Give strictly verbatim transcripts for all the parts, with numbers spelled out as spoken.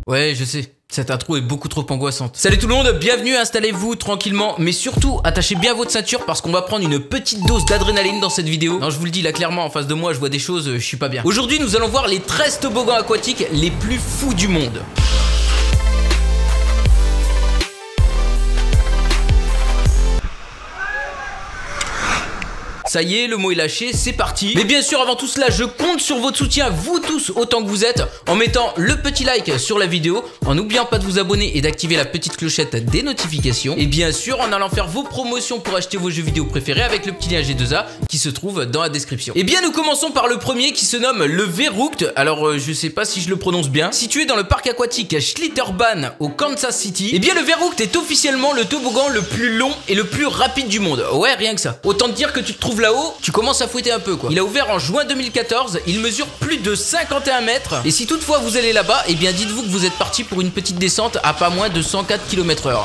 Ouais, je sais. Cette intro est beaucoup trop angoissante. Salut tout le monde, bienvenue, installez-vous tranquillement, mais surtout, attachez bien votre ceinture parce qu'on va prendre une petite dose d'adrénaline dans cette vidéo. Non, je vous le dis là clairement, en face de moi, je vois des choses, je suis pas bien. Aujourd'hui, nous allons voir les treize toboggans aquatiques les plus fous du monde. Ça y est, le mot est lâché, c'est parti. Mais bien sûr, avant tout cela, je compte sur votre soutien, vous tous, autant que vous êtes, en mettant le petit like sur la vidéo, en n'oubliant pas de vous abonner et d'activer la petite clochette des notifications, et bien sûr, en allant faire vos promotions pour acheter vos jeux vidéo préférés avec le petit lien G deux A qui se trouve dans la description. Et bien, nous commençons par le premier qui se nomme le Verrucht. Alors, euh, je sais pas si je le prononce bien. Situé dans le parc aquatique Schlitterbahn au Kansas City, et bien, le Verrucht est officiellement le toboggan le plus long et le plus rapide du monde. Ouais, rien que ça. Autant te dire que tu te trouves là-haut, tu commences à fouetter un peu quoi. Il a ouvert en juin deux mille quatorze, il mesure plus de cinquante et un mètres. Et si toutefois vous allez là-bas, et bien dites-vous que vous êtes parti pour une petite descente à pas moins de cent quatre kilomètres heure.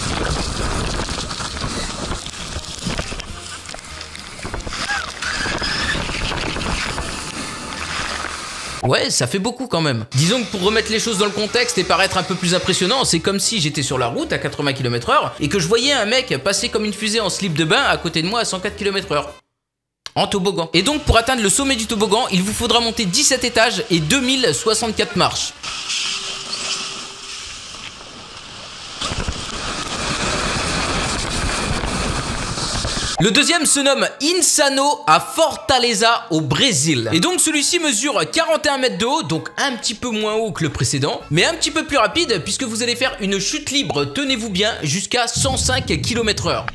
Ouais, ça fait beaucoup quand même. Disons que pour remettre les choses dans le contexte et paraître un peu plus impressionnant, c'est comme si j'étais sur la route à quatre-vingts kilomètres heure et que je voyais un mec passer comme une fusée en slip de bain à côté de moi à cent quatre kilomètres heure. En toboggan. Et donc pour atteindre le sommet du toboggan, il vous faudra monter dix-sept étages et deux mille soixante-quatre marches. Le deuxième se nomme Insano à Fortaleza au Brésil. Et donc celui-ci mesure quarante et un mètres de haut, donc un petit peu moins haut que le précédent, mais un petit peu plus rapide puisque vous allez faire une chute libre, tenez-vous bien, jusqu'à cent cinq kilomètres heure.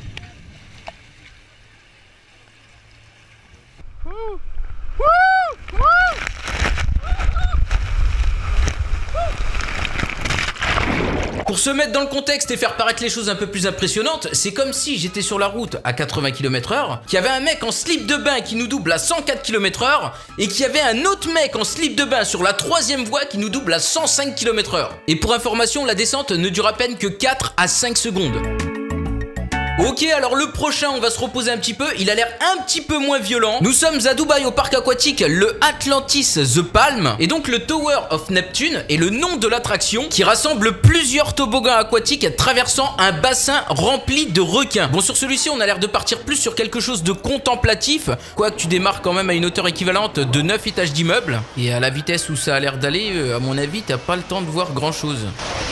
Pour se mettre dans le contexte et faire paraître les choses un peu plus impressionnantes, c'est comme si j'étais sur la route à quatre-vingts kilomètres heure, qu'il y avait un mec en slip de bain qui nous double à cent quatre kilomètres heure, et qu'il y avait un autre mec en slip de bain sur la troisième voie qui nous double à cent cinq kilomètres heure. Et pour information, la descente ne dure à peine que quatre à cinq secondes. Ok, alors le prochain, on va se reposer un petit peu, il a l'air un petit peu moins violent. Nous sommes à Dubaï au parc aquatique, le Atlantis The Palm. Et donc le Tower of Neptune est le nom de l'attraction qui rassemble plusieurs toboggans aquatiques traversant un bassin rempli de requins. Bon, sur celui-ci, on a l'air de partir plus sur quelque chose de contemplatif, quoique tu démarres quand même à une hauteur équivalente de neuf étages d'immeuble. Et à la vitesse où ça a l'air d'aller, à mon avis, t'as pas le temps de voir grand-chose.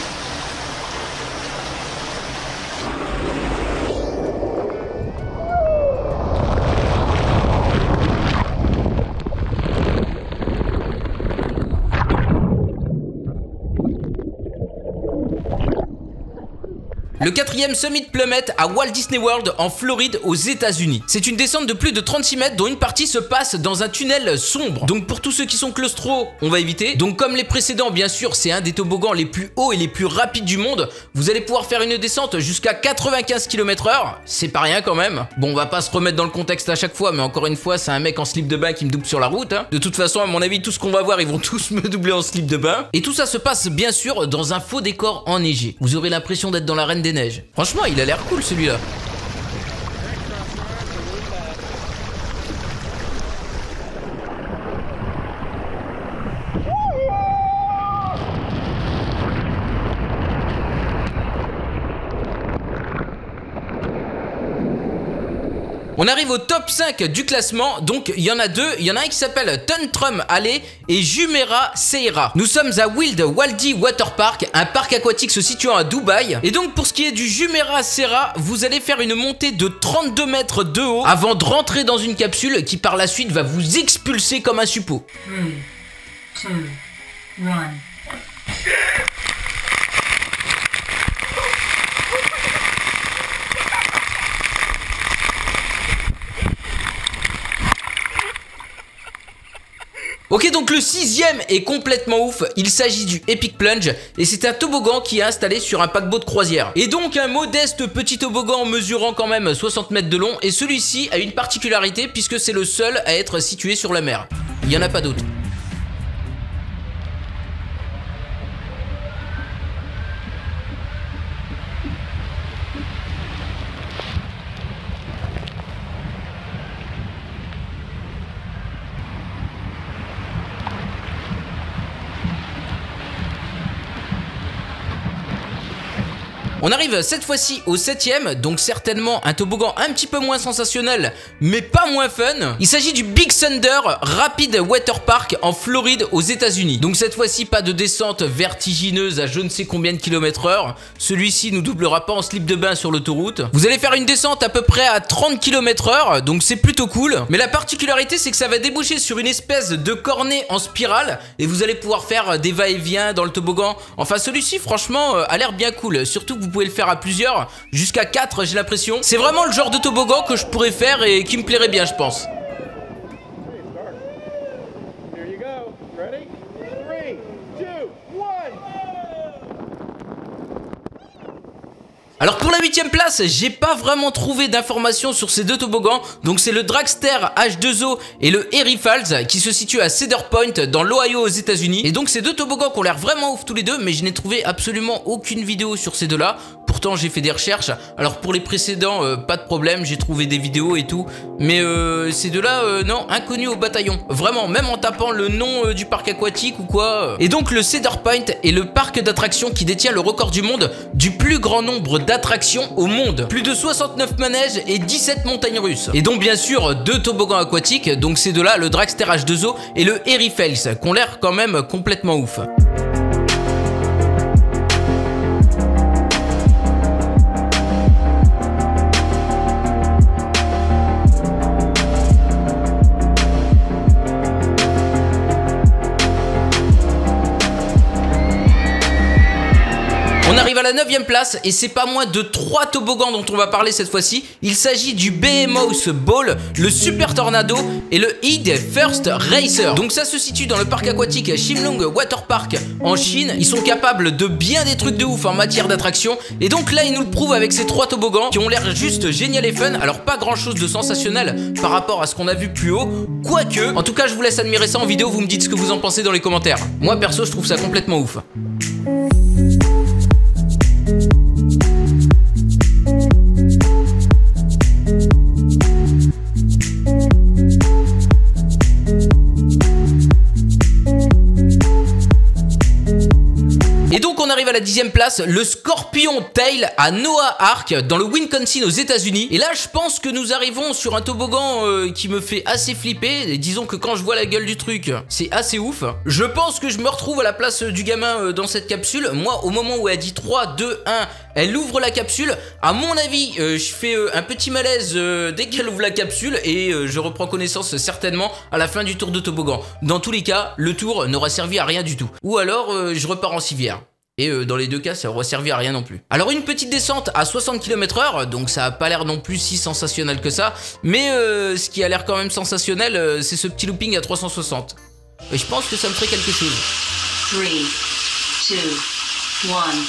Le quatrième Summit Plummet à Walt Disney World en Floride aux États-Unis. C'est une descente de plus de trente-six mètres dont une partie se passe dans un tunnel sombre. Donc pour tous ceux qui sont claustro, on va éviter. Donc comme les précédents, bien sûr, c'est un des toboggans les plus hauts et les plus rapides du monde. Vous allez pouvoir faire une descente jusqu'à quatre-vingt-quinze kilomètres heure. C'est pas rien quand même. Bon, on va pas se remettre dans le contexte à chaque fois, mais encore une fois, c'est un mec en slip de bain qui me double sur la route. Hein. De toute façon, à mon avis, tout ce qu'on va voir, ils vont tous me doubler en slip de bain. Et tout ça se passe bien sûr dans un faux décor enneigé. Vous aurez l'impression d'être dans la Reine des Neiges. Franchement, il a l'air cool celui-là. On arrive au top cinq du classement, donc il y en a deux, il y en a un qui s'appelle Tantrum Alley et Jumeirah Seira. Nous sommes à Wild Waldi Water Park, un parc aquatique se situant à Dubaï. Et donc pour ce qui est du Jumeirah Seira, vous allez faire une montée de trente-deux mètres de haut avant de rentrer dans une capsule qui par la suite va vous expulser comme un suppôt. trois, deux, un. Ok, donc le sixième est complètement ouf, il s'agit du Epic Plunge et c'est un toboggan qui est installé sur un paquebot de croisière. Et donc un modeste petit toboggan mesurant quand même soixante mètres de long, et celui-ci a une particularité puisque c'est le seul à être situé sur la mer. Il n'y en a pas d'autre. On arrive cette fois-ci au septième, donc certainement un toboggan un petit peu moins sensationnel, mais pas moins fun. Il s'agit du Big Thunder Rapid Water Park en Floride aux États-Unis. Donc cette fois-ci, pas de descente vertigineuse à je ne sais combien de kilomètres heure. Celui-ci nous doublera pas en slip de bain sur l'autoroute. Vous allez faire une descente à peu près à trente kilomètres heure, donc c'est plutôt cool. Mais la particularité, c'est que ça va déboucher sur une espèce de cornet en spirale et vous allez pouvoir faire des va-et-vient dans le toboggan. Enfin, celui-ci, franchement, a l'air bien cool. Surtout que vous pouvez le faire à plusieurs, jusqu'à quatre, j'ai l'impression. C'est vraiment le genre de toboggan que je pourrais faire et qui me plairait bien, je pense. Alors pour la huitième place, j'ai pas vraiment trouvé d'informations sur ces deux toboggans. Donc c'est le Dragster H deux O et le Erie Falls qui se situent à Cedar Point dans l'Ohio aux États-Unis. Et donc ces deux toboggans qui ont l'air vraiment ouf tous les deux, mais je n'ai trouvé absolument aucune vidéo sur ces deux-là. Pourtant j'ai fait des recherches. Alors pour les précédents, euh, pas de problème, j'ai trouvé des vidéos et tout. Mais euh, ces deux-là, euh, non, inconnus au bataillon. Vraiment, même en tapant le nom euh, du parc aquatique ou quoi. Et donc le Cedar Point est le parc d'attractions qui détient le record du monde du plus grand nombre d'attractions au monde. Plus de soixante-neuf manèges et dix-sept montagnes russes. Et donc bien sûr deux toboggans aquatiques, donc ces deux-là, le Dragster H deux O et le Erie Falls, qui ont l'air quand même complètement ouf. On arrive à la neuvième place et c'est pas moins de trois toboggans dont on va parler cette fois-ci. Il s'agit du Behemoth Ball, le Super Tornado et le Id First Racer. Donc ça se situe dans le parc aquatique Shimlung Water Park en Chine. Ils sont capables de bien des trucs de ouf en matière d'attraction. Et donc là ils nous le prouvent avec ces trois toboggans qui ont l'air juste génial et fun. Alors pas grand chose de sensationnel par rapport à ce qu'on a vu plus haut, quoique. En tout cas je vous laisse admirer ça en vidéo, vous me dites ce que vous en pensez dans les commentaires. Moi perso je trouve ça complètement ouf. Et donc on arrive à la dixième place, le Scorpion Tail à Noah Ark dans le Wisconsin aux États-Unis. Et là je pense que nous arrivons sur un toboggan euh, qui me fait assez flipper. Et disons que quand je vois la gueule du truc, c'est assez ouf. Je pense que je me retrouve à la place du gamin euh, dans cette capsule. Moi au moment où elle dit trois, deux, un, elle ouvre la capsule. À mon avis, euh, je fais euh, un petit malaise euh, dès qu'elle ouvre la capsule et euh, je reprends connaissance certainement à la fin du tour de toboggan. Dans tous les cas, le tour n'aura servi à rien du tout. Ou alors euh, je repars en civière. Et euh, dans les deux cas, ça aura servi à rien non plus. Alors une petite descente à soixante kilomètres heure, donc ça a pas l'air non plus si sensationnel que ça. Mais euh, ce qui a l'air quand même sensationnel, euh, c'est ce petit looping à trois cent soixante. Et je pense que ça me ferait quelque chose. trois, deux, un...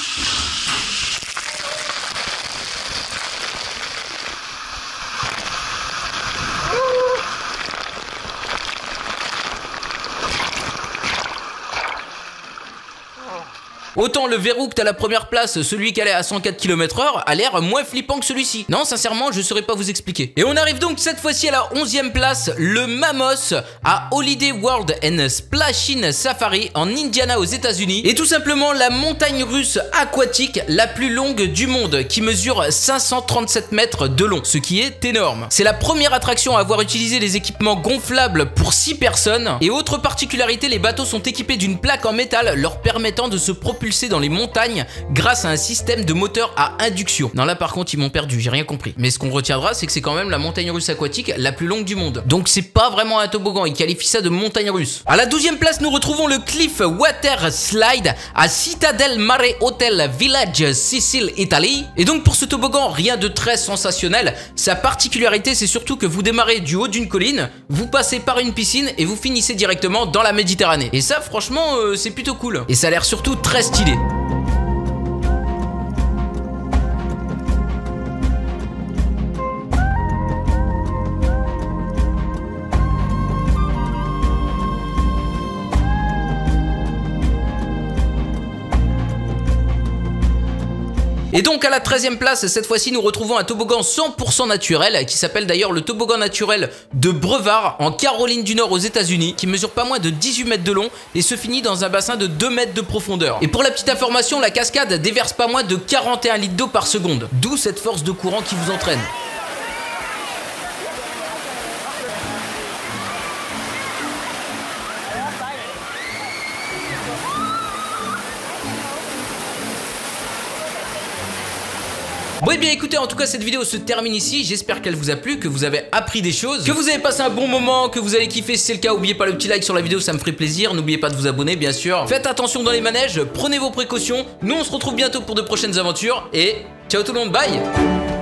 Autant le Verrucht à la première place, celui qui allait à cent quatre kilomètres heure, a l'air moins flippant que celui-ci. Non, sincèrement, je saurais pas vous expliquer. Et on arrive donc cette fois-ci à la onzième place, le Mammoth à Holiday World and Splashin' Safari en Indiana aux États-Unis. Et tout simplement la montagne russe aquatique la plus longue du monde, qui mesure cinq cent trente-sept mètres de long, ce qui est énorme. C'est la première attraction à avoir utilisé les équipements gonflables pour six personnes. Et autre particularité, les bateaux sont équipés d'une plaque en métal leur permettant de se propulser dans les montagnes grâce à un système de moteur à induction. Non, là par contre ils m'ont perdu, j'ai rien compris. Mais ce qu'on retiendra, c'est que c'est quand même la montagne russe aquatique la plus longue du monde. Donc c'est pas vraiment un toboggan, ils qualifient ça de montagne russe. À la douzième place, nous retrouvons le Cliff Water Slide à Citadel Mare Hotel Village, Sicile, Italie. Et donc pour ce toboggan, rien de très sensationnel. Sa particularité, c'est surtout que vous démarrez du haut d'une colline, vous passez par une piscine et vous finissez directement dans la Méditerranée. Et ça, franchement, euh, c'est plutôt cool. Et ça a l'air surtout très stylé. Et donc à la treizième place, cette fois-ci nous retrouvons un toboggan cent pour cent naturel qui s'appelle d'ailleurs le toboggan naturel de Brevard en Caroline du Nord aux États-Unis, qui mesure pas moins de dix-huit mètres de long et se finit dans un bassin de deux mètres de profondeur. Et pour la petite information, la cascade déverse pas moins de quarante et un litres d'eau par seconde, d'où cette force de courant qui vous entraîne. Bon et bien écoutez, en tout cas cette vidéo se termine ici, j'espère qu'elle vous a plu, que vous avez appris des choses, que vous avez passé un bon moment, que vous avez kiffé. Si c'est le cas, n'oubliez pas le petit like sur la vidéo, ça me ferait plaisir. N'oubliez pas de vous abonner bien sûr. Faites attention dans les manèges, prenez vos précautions. Nous on se retrouve bientôt pour de prochaines aventures et ciao tout le monde, bye.